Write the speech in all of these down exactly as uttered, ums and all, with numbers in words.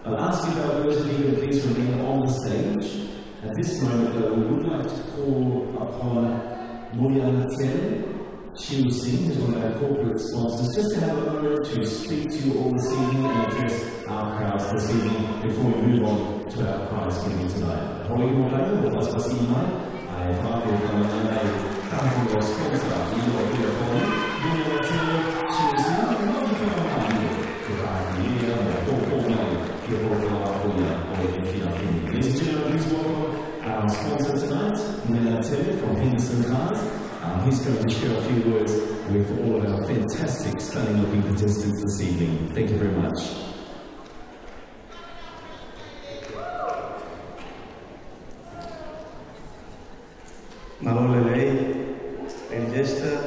I'll ask you about those of you to please remain on the stage. At this moment, though, we would like to call upon Muriana Tsen. She will sing as one of our corporate sponsors, just to have a moment to speak to you all this evening and address our crowds this evening before we move on to our prize giving tonight. Håller vi på och hoppas på Simon. Jag är faktiskt från en av kanske vår sponsor i vår telefon. Muriana Tsen, she will sing and not be from our Ladies and gentlemen, please welcome our sponsor tonight, Muriana Tsen from Henderson Cars. Um, he's going to share a few words with all of our fantastic, stunning-looking participants this evening. Thank you very much. Malolele, Benjester,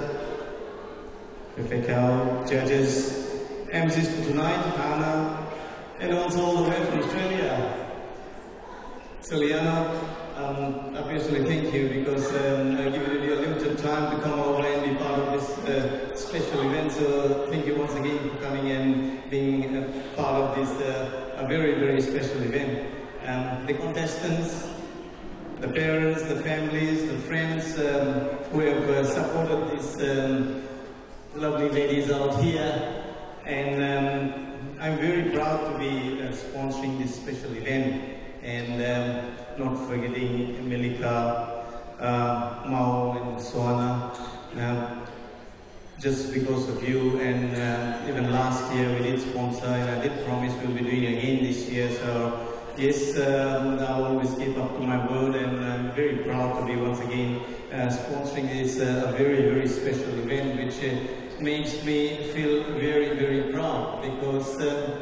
Perfecao, judges, M Cs for tonight, Hannah, and also all the way from Australia. Celiana, um, obviously thank you because um, I've given you a limited time to come over and be part of this uh, special event. So thank you once again for coming and being a part of this uh, a very, very special event. Um, the contestants, the parents, the families, the friends um, who have uh, supported these um, lovely ladies out here. And um, I'm very proud to be uh, sponsoring this special event. And um, not forgetting Melika, uh, Mao and Suana, um, just because of you. And uh, even last year we did sponsor, and I did promise we'll be doing it again this year. So yes, um, I'll always keep up to my word, and I'm very proud to be once again uh, sponsoring this uh, a very, very special event, which uh, makes me feel very, very proud because uh,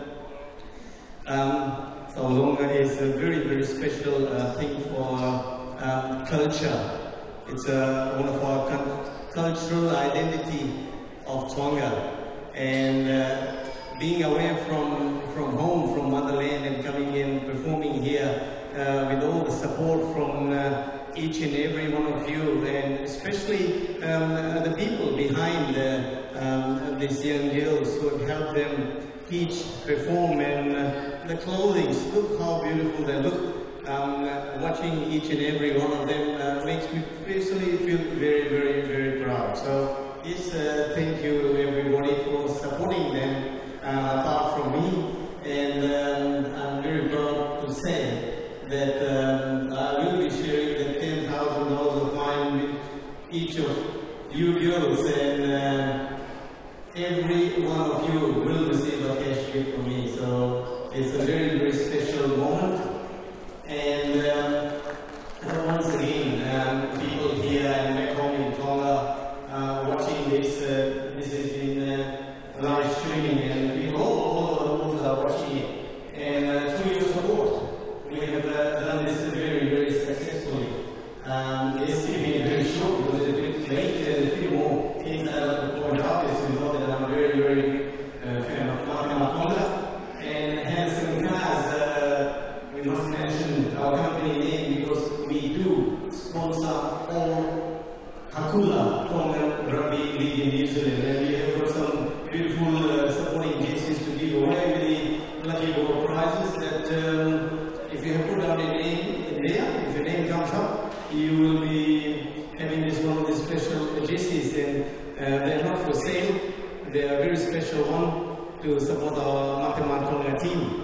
um, Saulonga is a very, very special uh, thing for uh, culture. It's uh, one of our cultural identity of Tonga. And uh, being away from, from home, from motherland, and coming in, performing here uh, with all the support from uh, each and every one of you, and especially um, uh, the people behind uh, um, these young girls who have helped them teach, perform, and uh, the clothing, look how beautiful they look. Um, uh, watching each and every one of them uh, makes me personally feel very, very, very proud. So yes, uh, thank you everybody for supporting them uh, apart from me. And um, I'm very proud to say that um, I will be sharing the ten thousand dollars of mine with each of you girls, and uh, every one of you will receive a cash gift from me. So it's a very, very special moment. And um, once again, um, people here and back home in Tonga uh, watching this, uh, this has been uh, live streaming, and people all, all over the world are watching it. And uh, through your support, we have uh, done this very, very successfully. Um, it's been very short because it's a bit late, and a few more things I like to point out is you know that I'm a very, very uh, fan of Tonga. And Henderson Cars, uh, we must mention our company name because we do sponsor all Hakula Tonga Rugby League in New Zealand, and we have got some beautiful uh, supporting jerseys to give away with the lucky draw prizes that um, if you have put down your name in there, if your name comes up, you will be having this one of the special jerseys, and uh, they're not for sale, they are a very special one to support our Mataman Tonga team.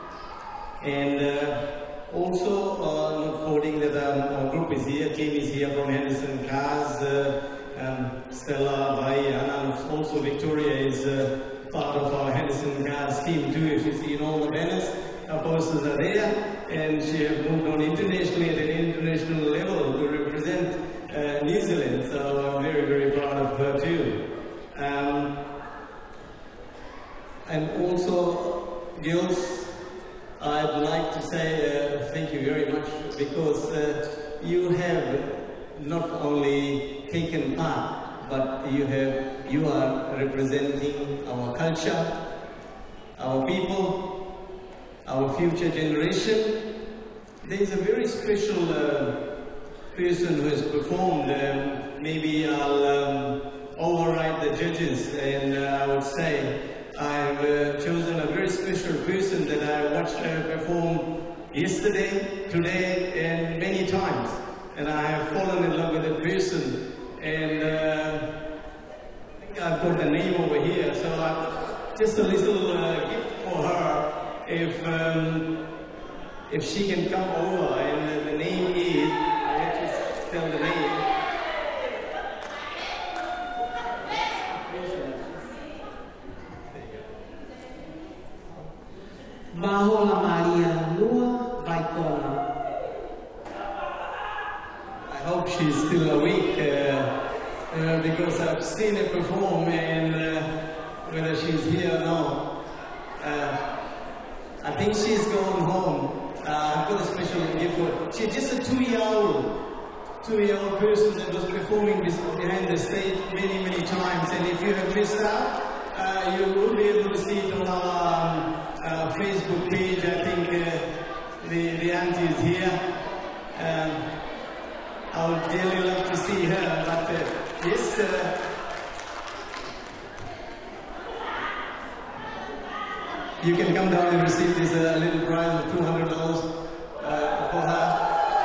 And uh, also, uh, not forgetting that um, our group is here, team is here from Henderson Cars, uh, um, Stella, Vai, Anna, and also Victoria is uh, part of our Henderson Cars team too. If you see in all the banners, our posters are there, and she has moved on internationally at an international level to represent uh, New Zealand, so I'm very, very proud of her too. Um, and also, girls, I'd like to say uh, thank you very much because uh, you have not only taken part, but you have you are representing our culture, our people, our future generation. There is a very special uh, person who has performed. Um, maybe I'll um, override the judges, and uh, I would say I've uh, chosen a very special person that I watched her perform yesterday, today, and many times. And I have fallen in love with that person. And uh, I think I've got the name over here, so I've just a little uh, gift for her. If um, if she can come over, and the, the name is, I'll let you tell the name. Mahola Maria Lua Vaikona. I hope she's still awake uh, uh, because I've seen her perform, and uh, whether she's here or not, uh, I think she's gone home. Uh, I've got a special gift for her. She's just a two-year-old, two-year-old person that was performing this behind the stage many, many times. And if you have missed out, uh, you will be able to see it on our um, uh, Facebook page. I think uh, the, the auntie is here. Um, I would dearly love to see her, but uh, yes, uh, you can come down and receive this uh, little prize of two hundred dollars uh, for her.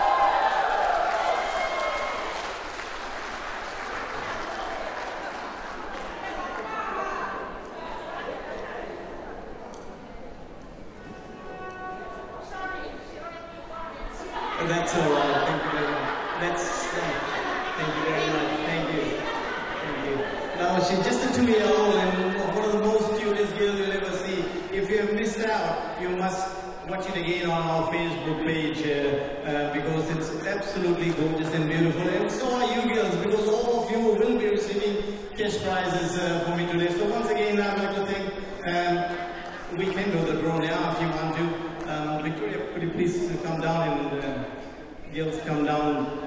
That's all right. Thank you very much. That's uh, thank you very much. Thank you. Thank you. Now she's just a two-year-old and one of the most cutest girls you'll ever see. If you have missed out, you must watch it again on our Facebook page uh, uh, because it's absolutely gorgeous and beautiful. And so are you girls, because all of you will be receiving cash prizes uh, for me today. So once again, I'd like to thank. Um, we can do the draw now if you want to. Um, Victoria, could you please come down and uh, girls come down.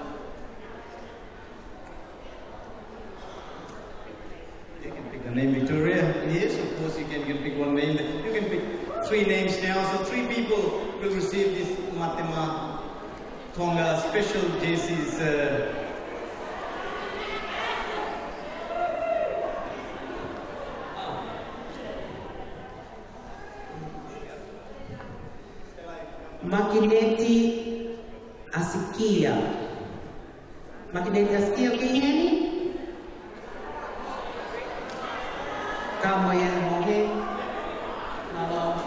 You can pick the name Victoria. Yes, of course you can, you can pick one name. You can pick three names now. So three people will receive this Matema Tonga special J C's uh, Makineti Asikia. Makineti Asikia kiheni? Kamo yan mohe? Malo.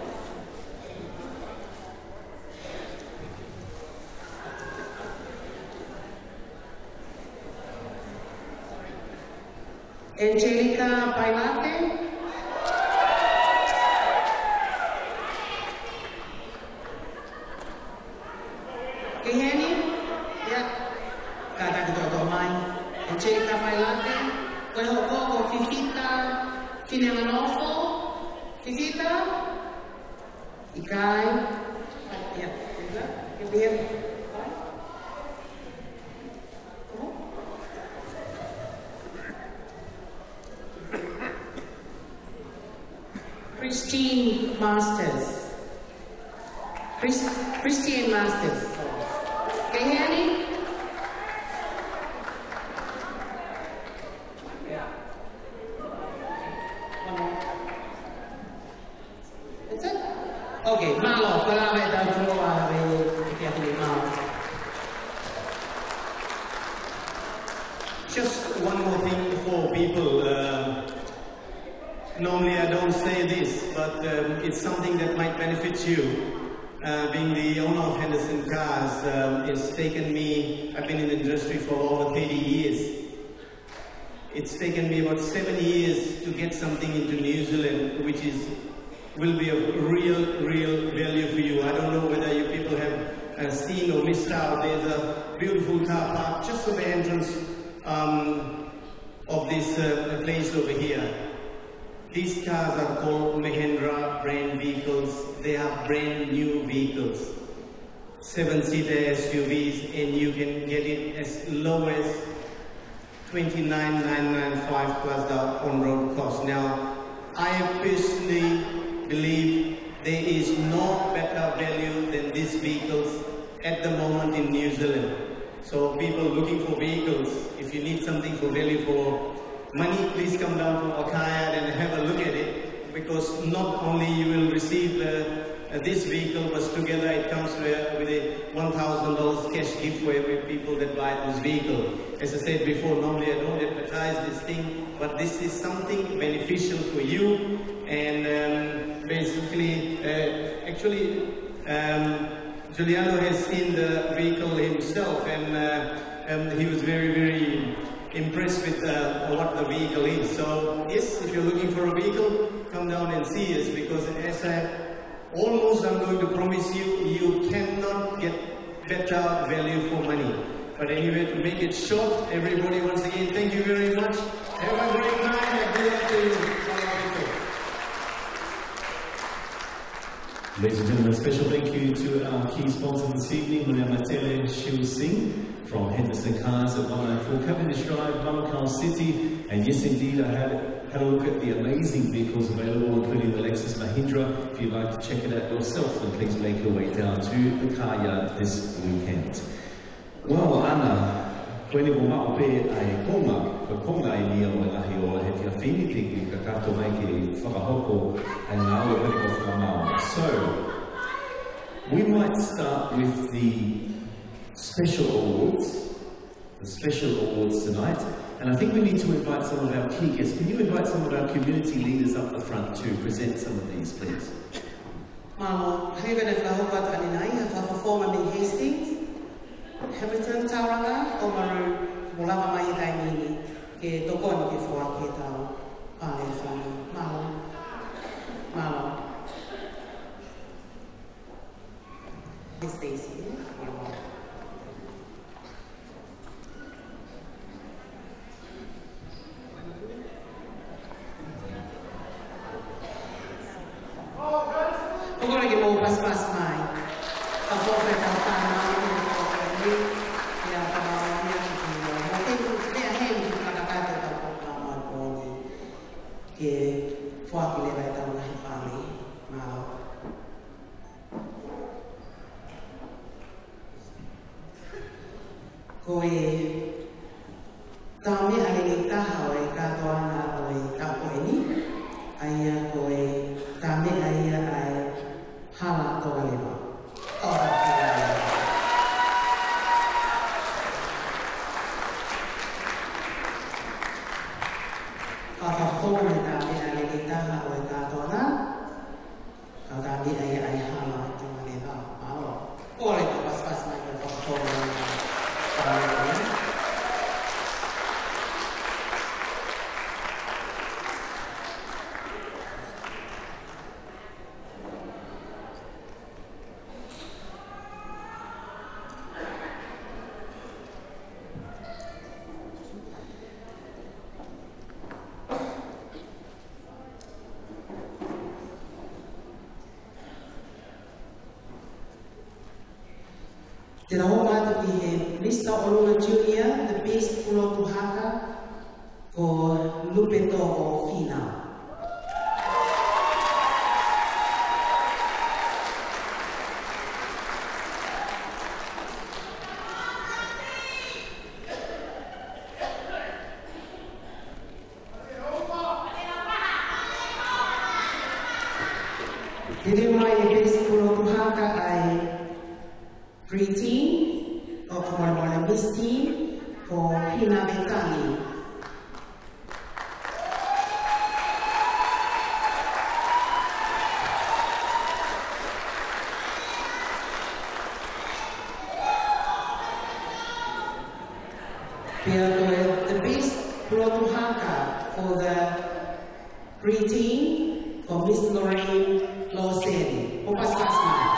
Angelica Pailate? Kiheni? Ya. Kata kita tomai. Angelica Pailate? Bueno, como Fifita Kinemanofo? Fifita? Ikai? Ya. Kemudian. Christine Masters. Chris, Christine Masters. Can you hear me? Yeah. One more. That's it? Okay, malo, wala may tayo malo. Just one more thing for people. Uh, normally I don't say this, but um, it's something that might benefit you. Uh, being the owner of Henderson Cars, um, it's taken me, I've been in the industry for over thirty years. It's taken me about seven years to get something into New Zealand, which is will be of real, real value for you. I don't know whether you people have uh, seen or missed out. There's a beautiful car park just at the entrance um, of this uh, place over here. These cars are called Mahindra brand vehicles. They are brand new vehicles. Seven-seater S U Vs, and you can get it as low as twenty-nine thousand nine hundred ninety-five plus the on-road cost. Now, I personally believe there is no better value than these vehicles at the moment in New Zealand. So people looking for vehicles, if you need something for value for money, please come down to Okayad and have a look at it. because not only you will receive uh, uh, this vehicle, but together it comes with a, with a one thousand dollars cash gift for every people that buy this vehicle. As I said before, normally I don't advertise this thing, but this is something beneficial for you. And um, basically, uh, actually, um, Giuliano has seen the vehicle himself, and uh, um, he was very, very impressed with uh, what the vehicle is. So yes, if you're looking for a vehicle, come down and see us, because as I almost I'm going to promise you, you cannot get better value for money. But anyway, to make it short, everybody once again, thank you very much. Have a great night, and good luck to you. Ladies and gentlemen, a special thank you to our key sponsor this evening, Muriamatele Shiv Singh from Henderson Cars at one oh four Cavendish Drive, Manukau City. And yes, indeed, I had, had a look at the amazing vehicles available, including the Lexus Mahindra. If you'd like to check it out yourself, then please make your way down to the car yard this weekend. Well, Anna, koe ni ko mao pe ai konga, ko konga I ni o lahi o he tia whini tiki ka kato mai ki whakahoko and ngā o koe ko whamao. So, we might start with the special awards, the special awards tonight, and I think we need to invite some of our key guests. Can you invite some of our community leaders up the front to present some of these, please? Mamo, hei vene whahopat aninai, ha whawhawhonga me Hastings, Hamilton Tauranga, o maru molava mai i taimini, ke toko anu ke whoa ke tau pāle whanu. Mamo, mamo. Hey Stacey, mamo. Ogora ke mo pas pas mai. Ka fofe ta whana ke ko ni ya ka ni ya ki mo te te a he ni ka ka ka ta ko ka ma ko ni ke fo a le vai ta na pali ma ko e ta me ale ni ta ha o e ka to na o e ka ko ni ai a ko e ta me ai ai hala to ale ba ora ka fa ko ni ta me ale ni ta ha o e ka to na ka ta me ai ai hala to ale ba alo ora ka pas pas mai ka fa ko ni Te rau mātu ki he Mister Olunga Junior, the best Pulotu Haka, ko Lupeto o Fina. Te reu mai e best Pulotu Haka ai Preteen, o Kumara Miss Team, for Pina Betani. The best Pulotu Haka for the Preteen, for Miss Lorraine Lawson. Opas Kasma.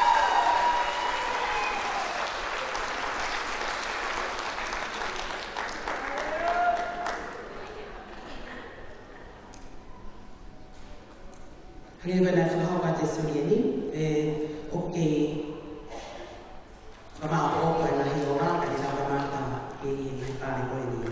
Arriva na whakawate surieni, e oke whamao oko e nahi o rāka i rawa mata e i pāre koe ni.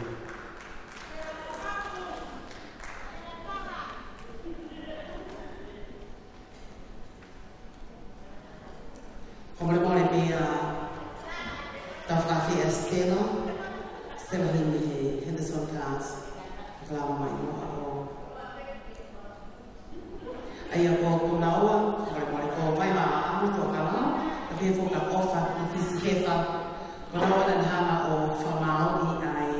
Komore more mea tawhawhi a Stella, Stella hini he Henderson Cars, whalawa mai no aro. Ai a ko ko naua, ko le ko mai ma amu to kala, a pe fo ka ofa i fisi hefa. Ko naua dan hana o whamao i ai.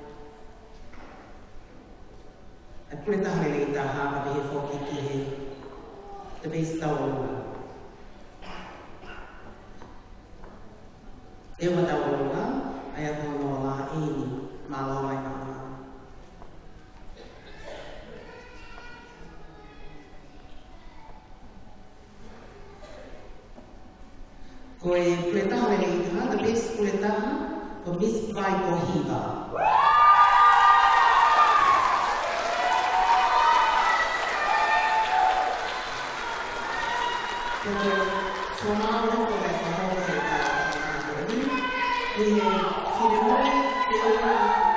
A kule taha le ta ha a pe fo ki ki he. Te base tau. E wa tau longa, ai a ko no la ini, ma lo mai ma. Ko e kuletaha me nei taha, the best kuletaha, ko Miss Vai Kohiva. Ko tō māro ko e whahau he ka kākori. He he whiremoe te ora.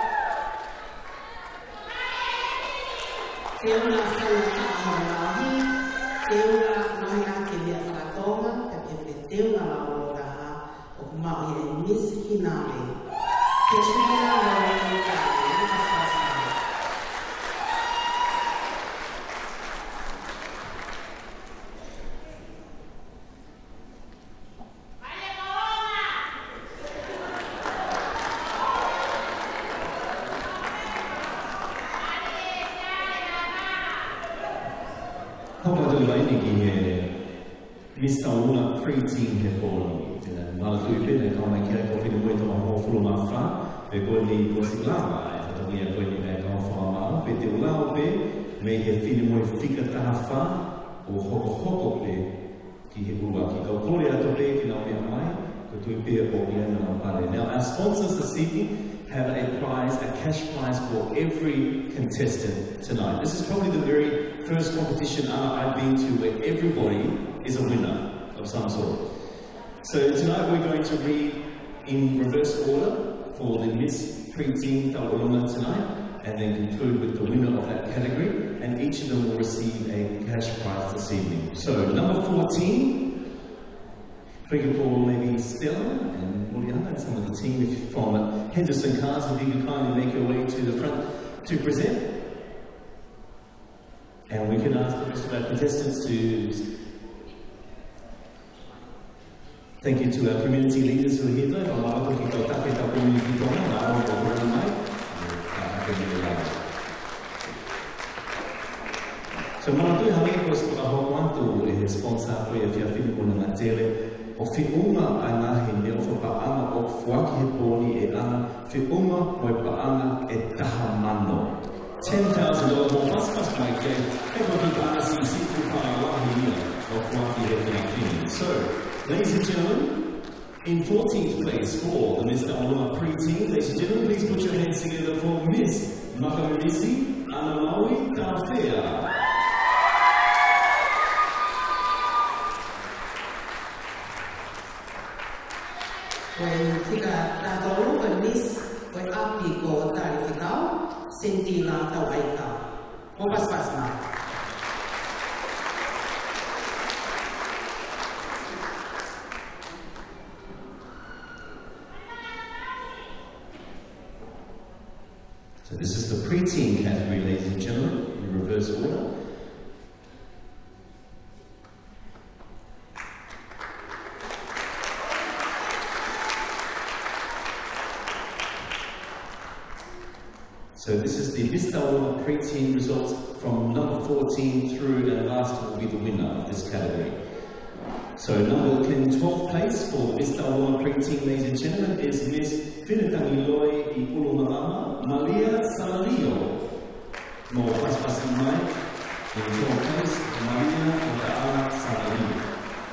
Te ora whau ka aha nahi. Te ora nahi ake mea whakatonga, ka pe te ora mau. Mau he Miss Hinare. Ke tūna rau e ka e ka whasana. Hopa tui waini ki he Miss Tauna pre-teen he pōni. Nala tui pene ka mai kia ko whina mui tama ho furu mā wha, pe koe ni ko si lawa e whatangi a koe ni mea ka wha mā, pe te ulao pe, me he whina mui whika taha wha, o hoko hoko pe ki he urua ki kau kore ato pe ki nao mea mai, ko tui pe o ia na pare. Now our sponsors this evening have a prize, a cash prize for every contestant tonight. This is probably the very first competition I've been to where everybody is a winner of some sort. So tonight we're going to read in reverse order for the Miss Pre-Teen Tauranga tonight, and then conclude with the winner of that category, and each of them will receive a cash prize this evening. So number fourteen, if we can call maybe Stella and Muriana and some of the team if from Henderson Cars, if you can kindly make your way to the front to present. And we can ask the rest of our contestants to thank you to our community leaders who are here today. So mana tui hawi ko se whakaho antu e he sponsor koe e whia whina kona ngā tere o whiunga ai ngā he neo whapaanga o whuaki he pōni e ana whiunga o e paanga e taha mano. ten thousand dollars more pas pas mai ke e ko ki ana si si ku pa wahi ia o whuaki he whia whina. So, ladies and gentlemen, in fourteenth place for the Miss Tauranga Pre-Teen, ladies and gentlemen, please put your hands together for Miss Makamarisi Anamaui Tawhea. Koe tika tātoro koe Miss koe api ko tāri whikau, senti ngā tau aikau. Mo pas pas mai. So this is the pre-teen category, ladies and gentlemen, in reverse order. So this is the Miss Tauranga pre-teen results from number fourteen through, and last will be the winner of this category. So number in twelfth place for the Miss Tauranga pre-teen, ladies and gentlemen, is Miss Whinatangi Loi I Purumarama, Malia Salalio. More pas pas in mind. In twelfth place, Malia Ota'a Salalio.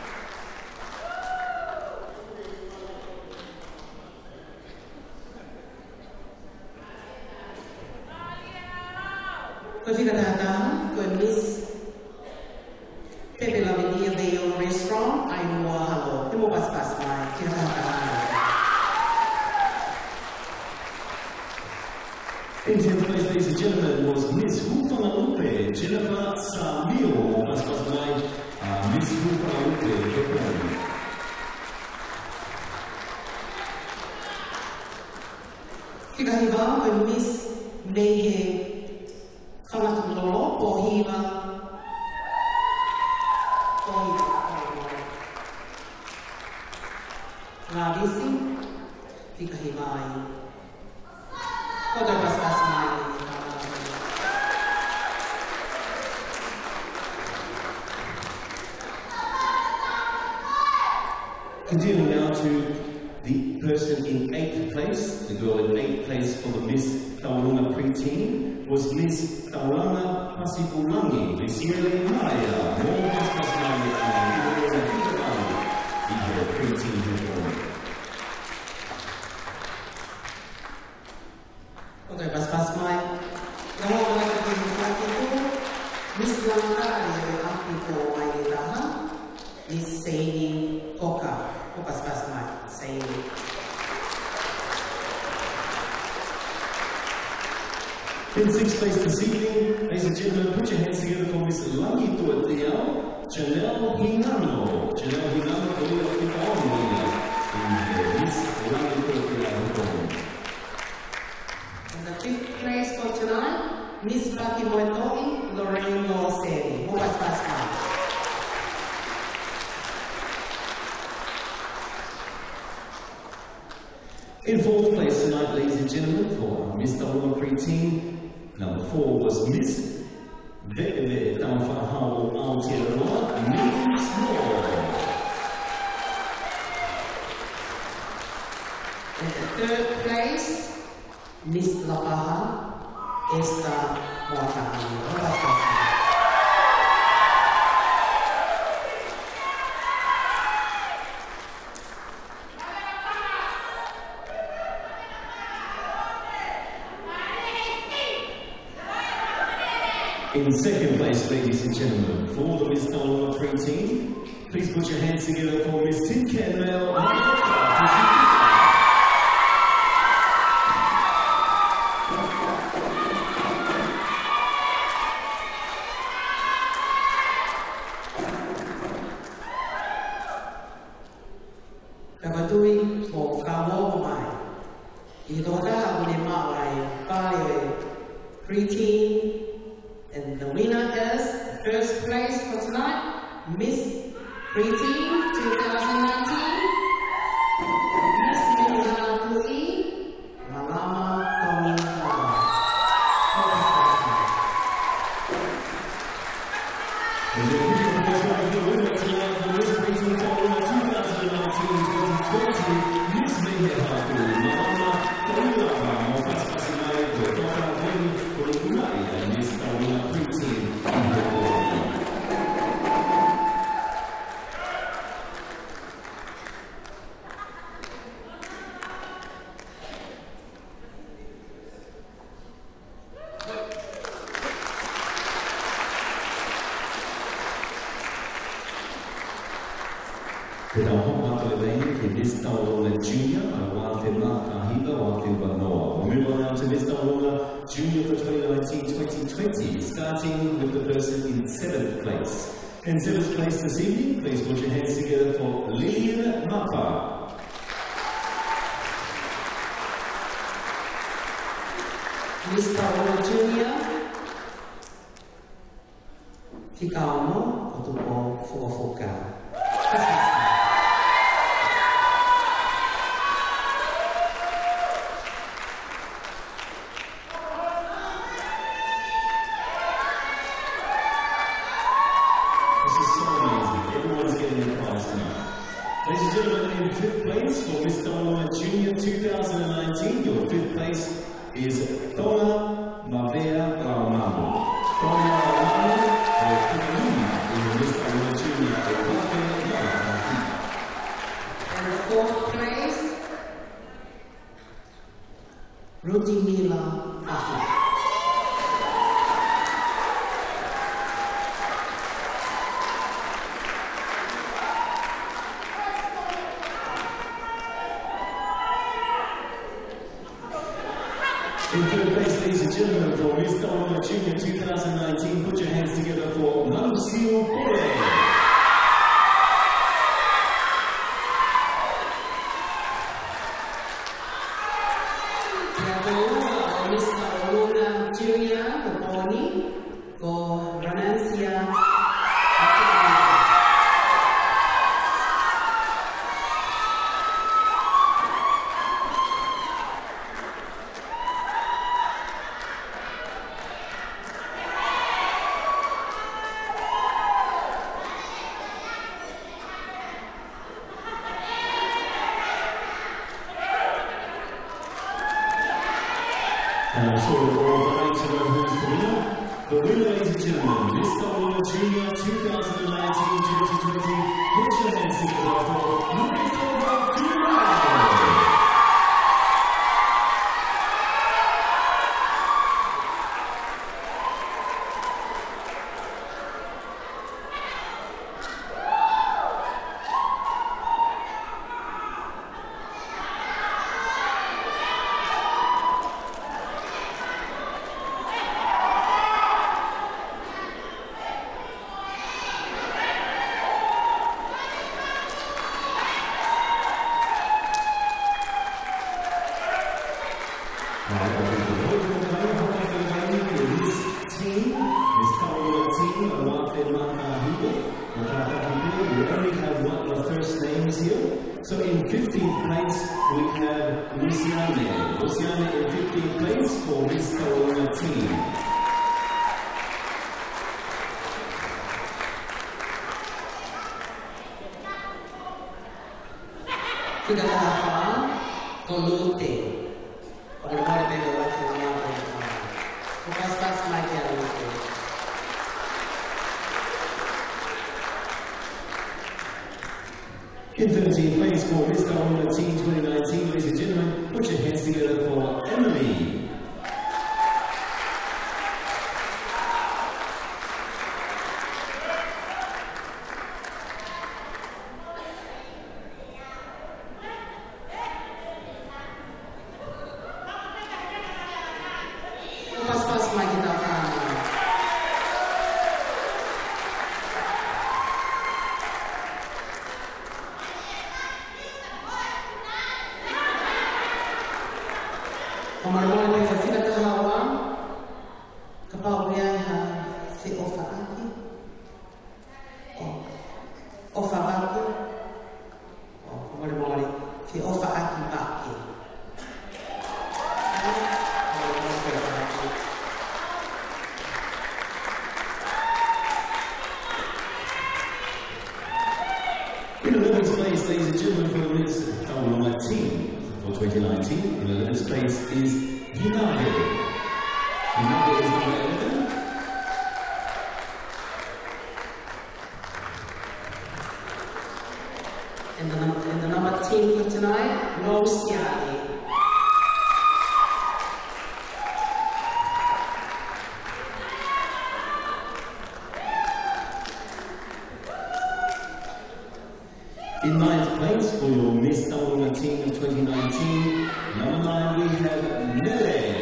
Koe whika tātaha, koe Miss Pepe Lavinia Leo Restaurant, ai mua halo. Te mo pas pas mai, kia tātaha. In tenth place, ladies and gentlemen, was Miss Hufanalupe, Jennifer Samio, pas pas mai, uh, Miss Hufanalupe, Japan. Kika hiwa, koe Miss Mehe Whanatulolo, o hiwa Ravisi, Fikahimai. Kotor Paspasmai. Continuing now to the person in eighth place, the girl in eighth place for the Miss Tauranga Preteen was Miss Tauranga Pasipulangi, Luciele Maya. More Paspasmai and Tauranga Preteen. The Preteen performer. Okay, Paspasmai. Nama orang ketimpulan itu Miss Langkari Akiko Maiditaha, Miss Saini Oka, Paspasmai, Saini. In sixth place this evening, ladies and gentlemen, put your hands together for Miss Langi Tuatiao, Janelle Hinano. Janelle Hinano, the leader of the Army, in Miss Langi Tuatiao. In the fifth place for tonight, Miss Baki Moetoi, Lorraine Moseri, Paspasmai. In fourth place tonight, ladies and gentlemen, for Miss Tauranga Preteen, number four was Miss Ve'eve Tamwhahau Aotearoa, Megan Small. In the third place, Miss Lapaha, Esther Moata'ani, Paspasmai. In second place, ladies and gentlemen, for the Miss Tauranga Preteen, please put your hands together for Miss Tinkanmel Mayoka. Kapatui mo kamo mai. Ito ka abune mawai pale Preteen. And the winner is, first place for tonight, Miss Preteen twenty nineteen, Miss Minihana Kui, Malama Tommy Kaba. And the winner tonight for Miss Preteen Tauranga twenty nineteen twenty, Miss Minihana Kui, Malama Tommy Kaba. More Paspasmai, the Dr. Wayne Kurukunai, and Miss Tauranga Preteen in the world. Te rau hokata le veini ke Miss Tauranga Junior, a wāwhi Mākahiga, wāwhi Wanoa. We'll move on now to Miss Tauranga Junior for twenty nineteen twenty twenty, starting with the person in seventh place. In seventh place this evening, please put your hands together for Lillian Mapa. Miss Tauranga Junior, Fikaumo, Otupo Fuafuka. Ladies and gentlemen, in fifth place for Miss Tauranga Junior twenty nineteen, your fifth place is Tona Mavea Raumamo. Tona Raumamo, or Tukaluma, in the Miss Tauranga Junior And the fourth place, Rudimila Afi. In third place, ladies and gentlemen, for Miss Tauranga Junior twenty nineteen, put your hands together for Malusil Bore. Miss Tauranga Junior, Poni, go Ranancia. And I'm sure we're all dying to know who's the winner. The winner, ladies and gentlemen, Mister World Junior twenty nineteen twenty twenty. Put your hands together for Matilda Duran. So in fifteenth place, we have Luciane. Luciane in fifteenth place for Miss Carolina team. Kita tahan, kolute. Kalau mau lebih banyak lagi, fokus pas lagi kolute. In thirteenth place for Miss Carolina Team twenty nineteen, ladies and gentlemen, put your hands together for Emily. Pas-pas lagi tahan. Kemarin kita tidak tahu kepahuan si Ofa lagi, oh Ofa lagi, oh kemarin kemarin si Ofa lagi lagi. In eleventh place, ladies and gentlemen, for the Miss Carolina Team for twenty nineteen, in eleventh place is Hinabe. Hinabe is number eleven. And the, and the number team for tonight, Luciane. In ninth place for your Miss Carolina Team twenty nineteen, number nine we have Nele.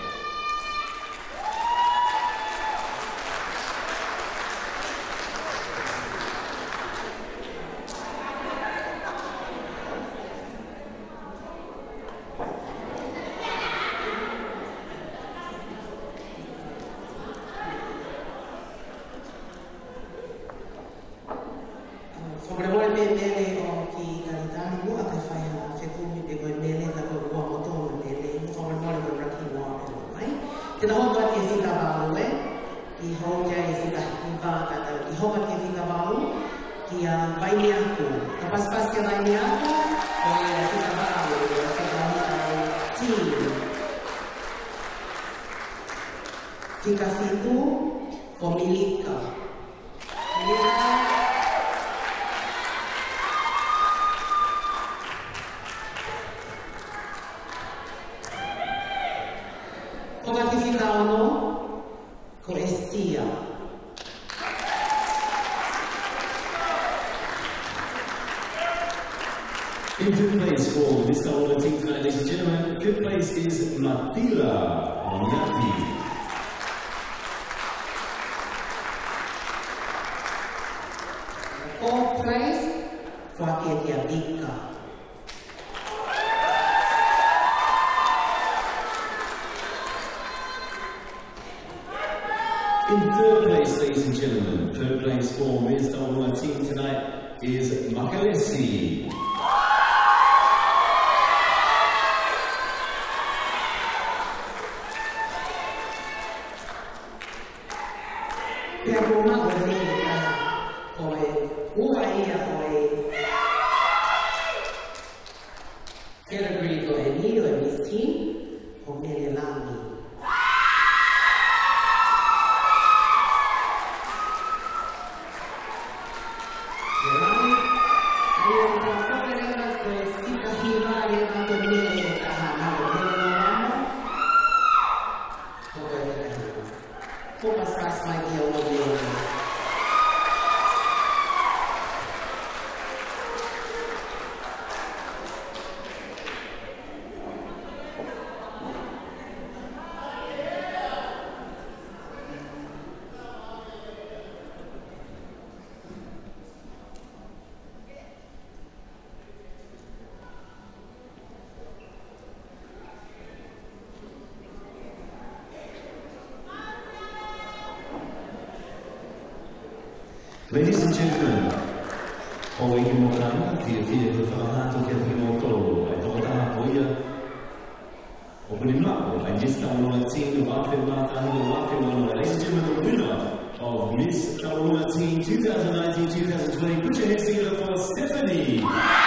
Sobre vuelve mele o ki kalitani mo ata fai ha se kumi te ko mele ta ko wa mo to mele sobre vuelve ko raki mo ai te no ba ke si ta ba le ki ho ja e si ta ki ba ka ta ki ho ba ke si ta ba lu ki a vai ni aku ka pas pas ke vai ni aku ko e si ta ba lu e se ka ni ai ti ki ka si tu pomilika Milika Pagkakifikaw no, Corestia. In fifth place for Miss Carolina Team tonight, ladies and gentlemen, fifth place is Matila Onyati. Fourth place for Aketia Bika. In third place, ladies and gentlemen, third place for Miss Carolina Team tonight is Makalesi. Pia rumah boleh oleh uaya oleh category oleh ni oleh Miss Team oleh Lami. Ladies and gentlemen, hoy que moramos, que fiel de trabajo que tenemos todo, a toda apoya, o por el mapa, I just want to see the Waffen Mata, the Waffen Mata. Ladies and gentlemen, the winner of Miss Corona Team twenty nineteen to twenty twenty, put your hands together for Stephanie.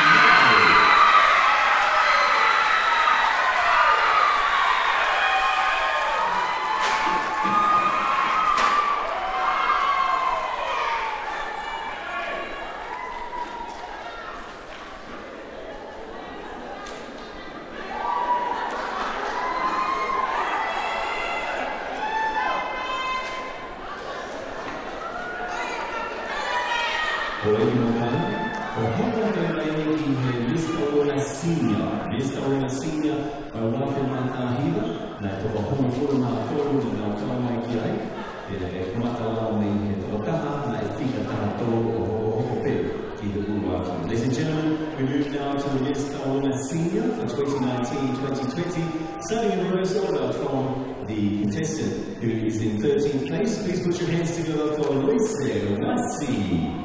Hoy moramos, o como também que Miss Corona Senior, Miss Corona Senior, a Waffen Mata Hiva, na toa como forma todo na toa mai ki ai, e e mata la me e toa taha, na e fika taha tō o o pe ki te uru aki. Ladies and gentlemen, we move now to the Miss Corona Senior for twenty nineteen to twenty twenty, starting in reverse order from the contestant who is in thirteenth place. Please put your hands together for Luis Rossi.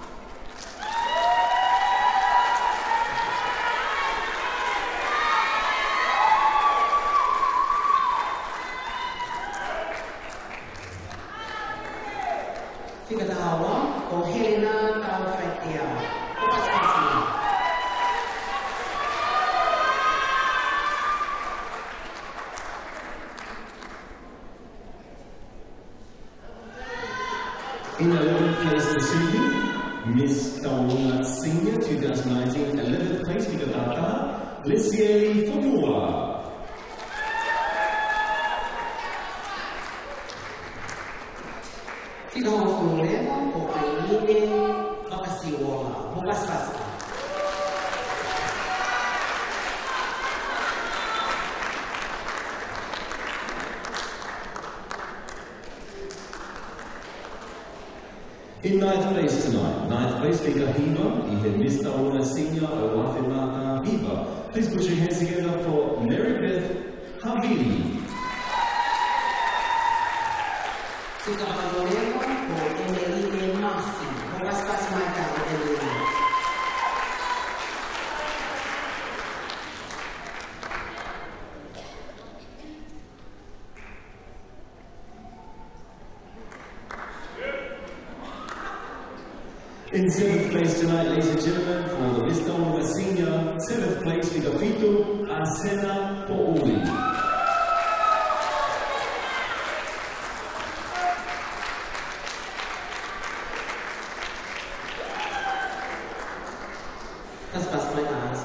Fica da aula com Helena Taufetia. Opas Kassi. In eleventh place this evening, Miss Corona Senior twenty nineteen, eleventh place, fica da Taha, Lisieri Fonua. Fica uma floresta com a Aline Bacassiola. Opas Kassi. In ninth place tonight, ninth place, fica Hiva, e Miss Corona Senior, a Waffen Mata Hiva. Please put your hands together for Marybeth Havili. Fica uma floresta com Emeline Massi. Opas Kassi Maita, Emeline. In seventh place tonight, ladies and gentlemen, for the Miss Corona Senior, seventh place, fica Pito Arsena Pouli. Opas Kassi Maita.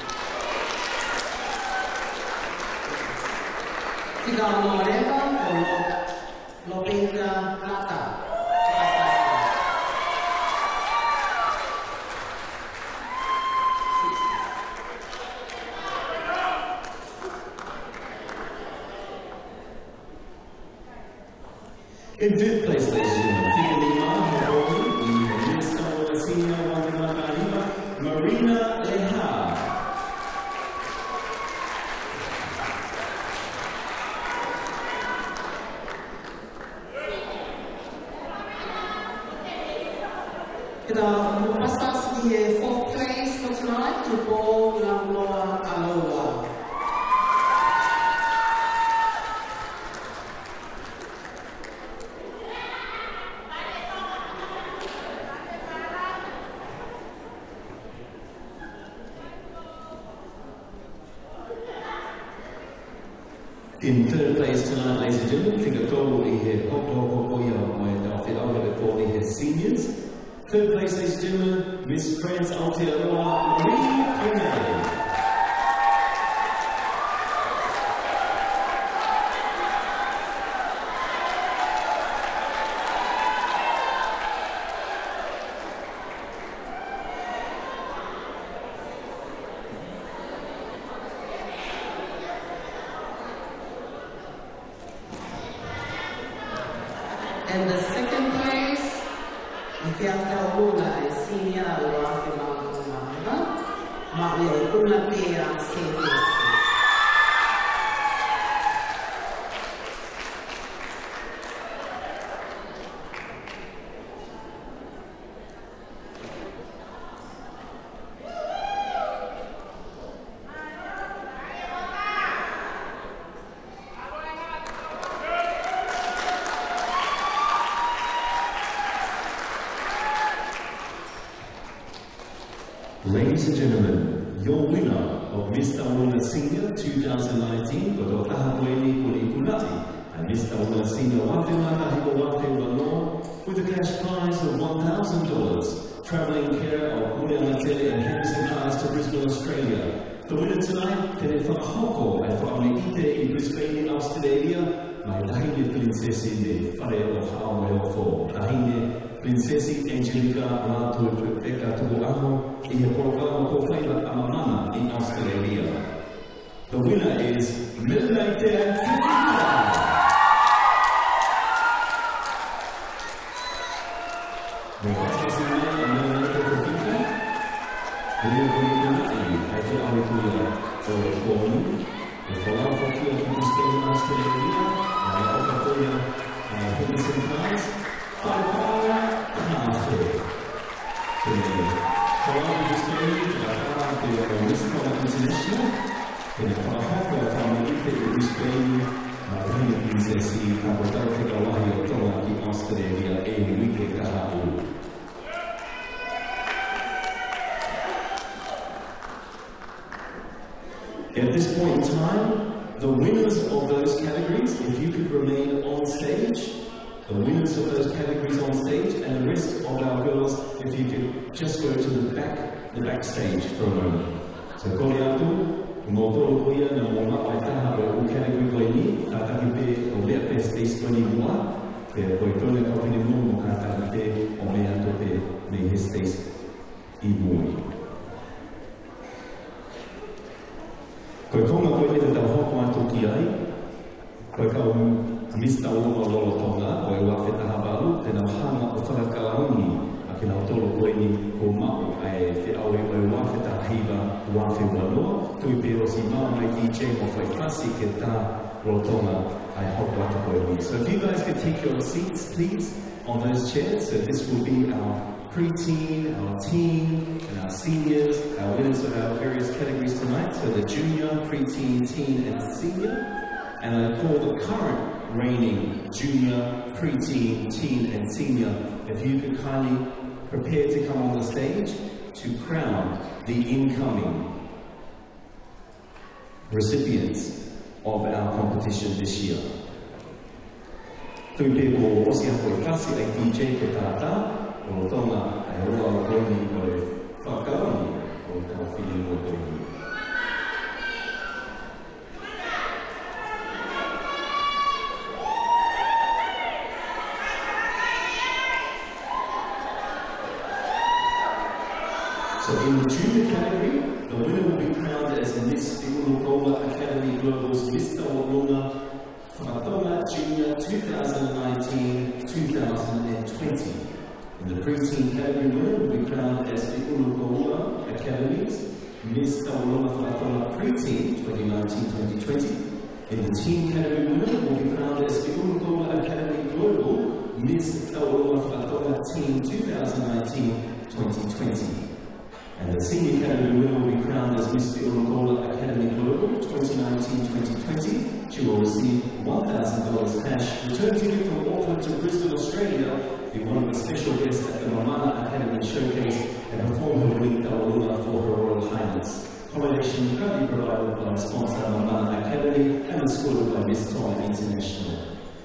Fica uma floresta com Lopendra Plata. In fifth place, ladies and gentlemen, fica Lima Horotu, e Miss Corona Senior, Waffen Mata Hiva, Marina Leha. Então, o Pastas de fourth place for tonight to Paul Lamloa Aloha. In third place tonight, ladies and gentlemen, fica Toro e he Hopo Hopoia, my outfit over the Paul e he seniors. Third place, ladies and gentlemen, Miss France Aotearoa Marie Pene. And the second place, Fianta Luna is senior Waffen Mata, Maria Luna Pia Saint. Ladies and gentlemen, your winner of Mister Tauranga Senior twenty nineteen, Koto Tahapueni Kulikulati, and Mister Tauranga Senior Wawhimata Hiko Wawhimata, with a cash prize of one thousand dollars, travelling care of Muriana Tele and Henderson Cars to Brisbane, Australia. The winner tonight, Tele Whakahoko, and from Ite in Brisbane, Australia, my Lahine Princesi de Whare o Ha'awe o Fo, Lahine Princesi Angelica Ratu Eka Tubuaho, i he programa ko whaila Amamana in Australia. The winner is Milnaite Fifita. At this point in time, the winners of those categories, if you could remain on stage, the winners of those categories on stage, and the rest of our girls, if you could just go to the back, the backstage for a moment. So, Koreatu, Motoro Korea, na Mona Waitaha, o category Koini, Tatakipe, o Lepe Stage twenty-one, the Koitone Kopini Mumu, Tatakipe, o Meatope, Mehe Stage Imui. Koe konga koe te tau hoko atu ki ai, koe kau Mister Tauranga Lolotonga, koe ua whetaha waru, tēnā hanga o whakakalaungi, a ki nau tolo koe ni ko mao, ai te aue koe ua whetaha hiwa, ua whiwa noa, tui pero si mao mai D J mo whai whasi ke tā Lolotonga, ai hoko atu koe ni. So if you guys could take your seats, please, on those chairs, so this will be our pre-teen, our teen, and our seniors, our winners of our various categories tonight. So the junior, pre-teen, teen, and senior. And I call the current reigning junior, pre-teen, teen, and senior, if you could kindly prepare to come on the stage to crown the incoming recipients of our competition this year. Tui pe ko osi hako I kasi ai D J ke tātā, o tonga ai roa o koini o e whakaoni o tau whini o koini. So in the junior category, the winner will be crowned as Miss Ulukola Academy Global's Mister Tauranga Whakatonga Junior twenty nineteen to twenty twenty. In the pre-teen category, winner will be crowned as the Ulukola Academy's Miss Tauranga Whakatonga Pre-teen twenty nineteen to twenty twenty. In the teen category, winner will be crowned as the Ulukola Academy Global Miss Tauranga Whakatonga Teen twenty nineteen to twenty twenty. And the senior category winner will be crowned as Miss Ulukola Academy Global twenty nineteen to twenty twenty. She will receive one thousand dollars cash returned to you from Auckland to Brisbane, Australia, be one of the special guests at the Mamana Academy Showcase and perform her Ring Tauranga for Her Royal Highness. Accommodation currently provided by sponsor Mamana Academy and escorted by Miss Toy International.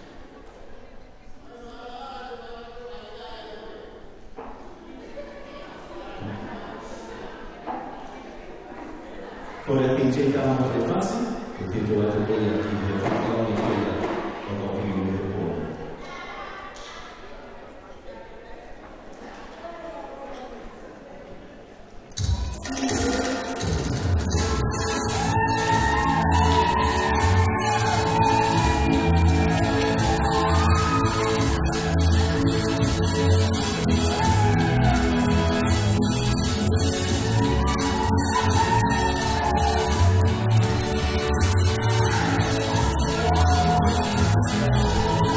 Korea D J Tama Whai Whasi, e te toa te koea ki he whakaoni koea o ngā whiu me te kōrua. We'll be right back.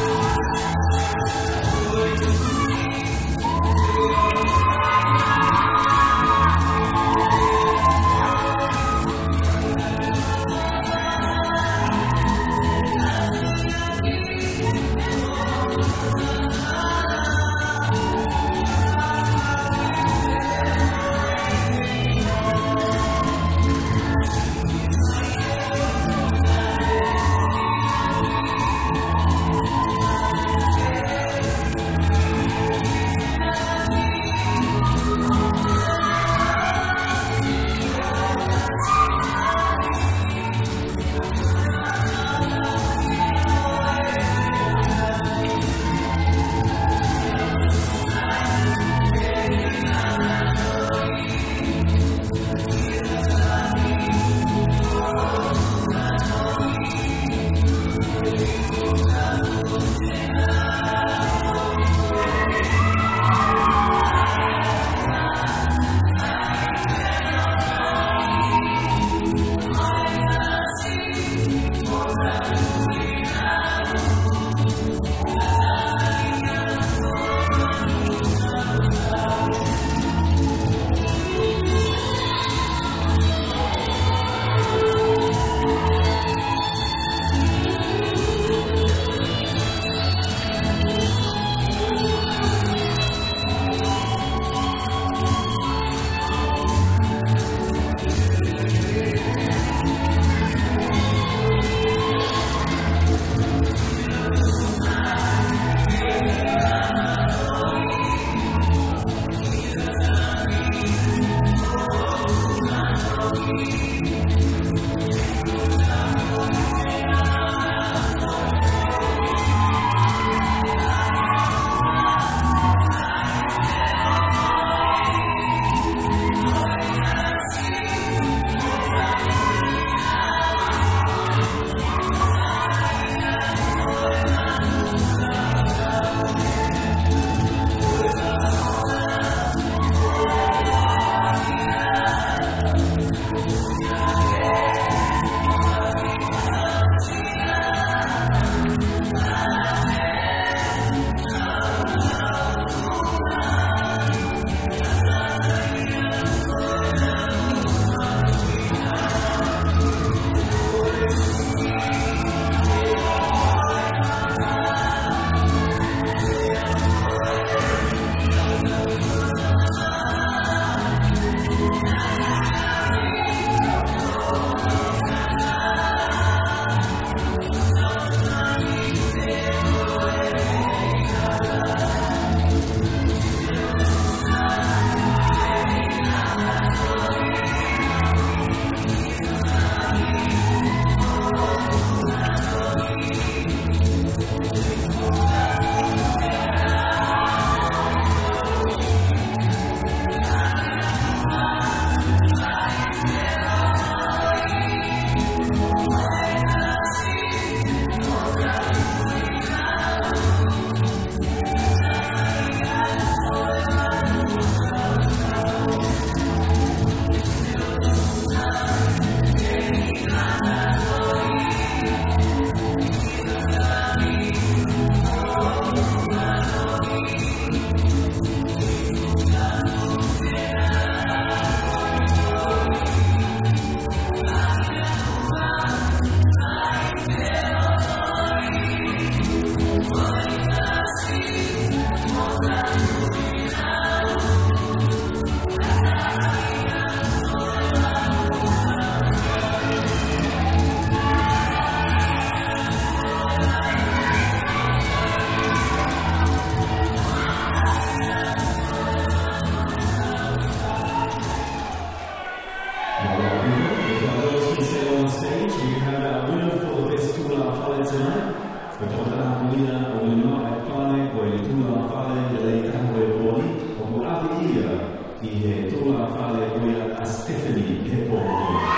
If our girls can stay on stage, we have our winner for the best tula fale tonight. We don't have a winner, or we're not at Pane, or in tula fale, the late Hamwe Boni, or we're out of here, the tula fale, or a Stephanie Heponi.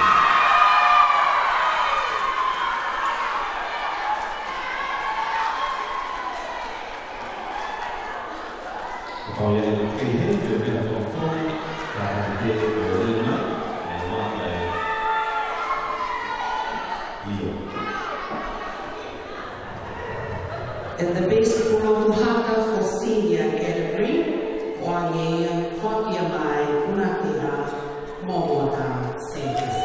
Oh, yeah, okay, here we have a phone, and here we have and one day, And the base pulau Tuhaka for senior category, Wangi Kwakiamai Unakia Momota Saint.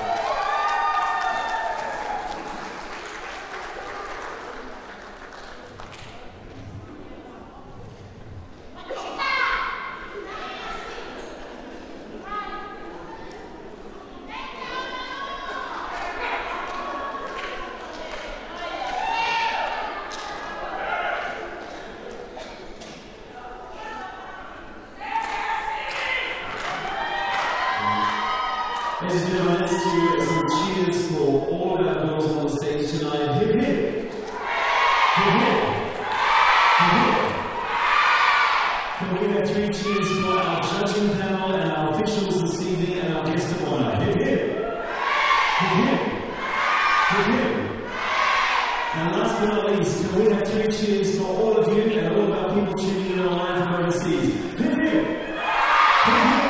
Ladies and gentlemen, let's do some cheers for all of our girls on the stage tonight. Hip hip! Hip hip! Hip hip! Can we have three cheers for our judging panel and our officials this evening and our guest of honor? Hip hip! Hip hip! Hip hip! And last but not least, can we have three cheers for all of you and all of our people tuning in online from overseas? Hip hip! Hip hip!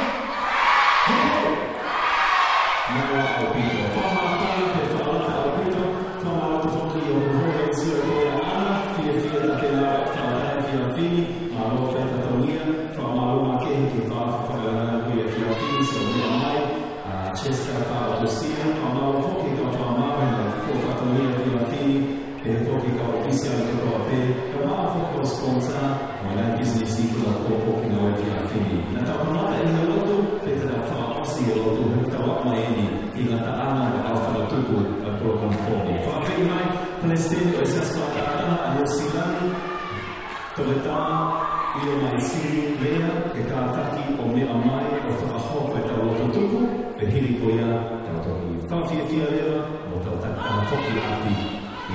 Now, people, from our family, from our people, from our family, from our family, from our family, from our family, from our family, from our family, from our family, from our family, from our family, from our Chester, our Lucia, from our family, from our family, from our family, from our family, e pochi ufficiali che proprio, però a poco sponsor, ma business di la poco che noi abbiamo finito. La tornata in lotto, per la fare così lotto, per trovare mai in la tana a fare tutto il programma poi. Fa per mai Palestina e si ascolta a Rossilani, Toletà, io mai si Lea, che canta chi o me mai, o fa a per lotto tutto, per hiri koia, da torni. Fa fia fia lera, o ta ta pochi atti.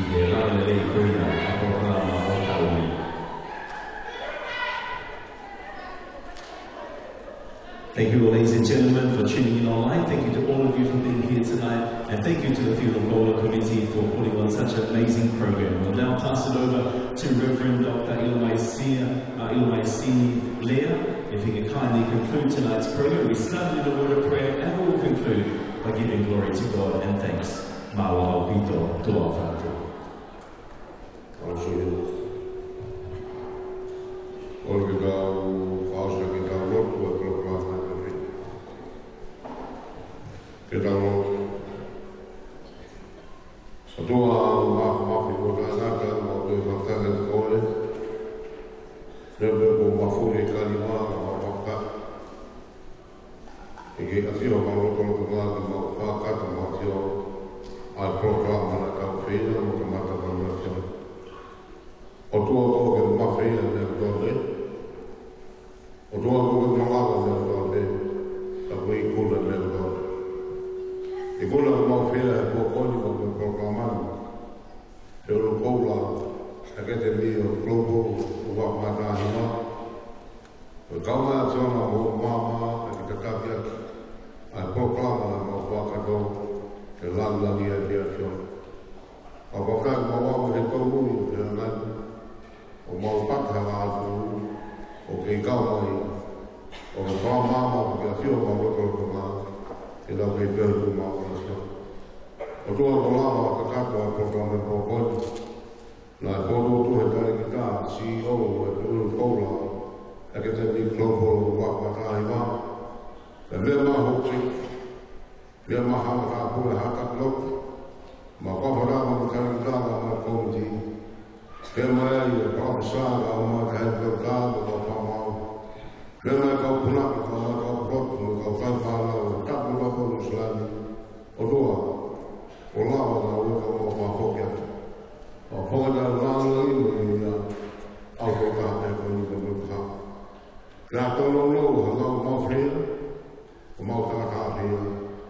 Thank you, ladies and gentlemen, for tuning in online. Thank you to all of you for being here tonight. And thank you to the Field of Gola Committee for putting on such an amazing program. We'll now pass it over to Reverend Doctor Ilomaisini uh, Lea. If he can kindly conclude tonight's program. We start with a word of prayer and we will conclude by giving glory to God and thanks. Mawa Pito Tuafatu. Orgidau fausa que dá morto a proclamar na vida. Que dá morto. Só tu a uma figura uma de batalha de cole. Lembra com uma fúria calimada, uma paca. E que assim o mal proclamado uma paca, uma tio a proclamar na cafeína, uma mata da nação. O tuo che non fa fine del dove o tuo che non lava del dove da quei culla del dove e quello che non fa fine è poco come proclamando se lo colla che è mio globo o va matare no o calma zona o mamma che ti capita al proclama la nostra cato che l'alla di azione a poco ma va che comune che o mau patha o que calma o que fa mama porque así o mau otro como que la que perdo mau o tu o lava que capo o programa por gol la foto tu e tale que tá si o o tu cola a que te di globo o a patai va e le ma hoci le ma ha ta pure ha ta blok ma qua ora ma kan ta ma conti che mai il professore ma che è portato da Pamao che mai che una cosa che proprio che fa fare o capo da Jerusalemme o doa o lava da o come fa poco o poi da l'anno in autocate con il gruppo che ha con loro lo ma freddo o ma che la café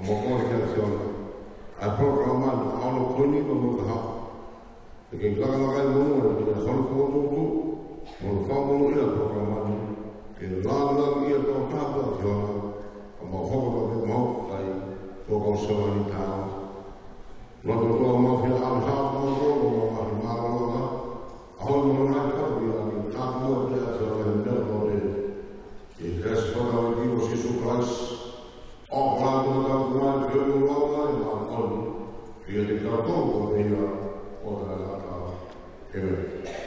mo ko ke se ona a programa a lo koni ko mo ka e ke la la ka mo mo ke so ko ko ko mo fa mo ila programa ni ke la la ni to ka to yo mo ho ko ko mo kai to ko so ni ta lo to to mo ke a ha mo ko mo ma ma lo na a ho mo na ka bi ni ta mo ke a so ni no mo e ke so na ni mo si su klas o la ko ka mo ke mo lo na ma on e ke ka to ko ni o la ka e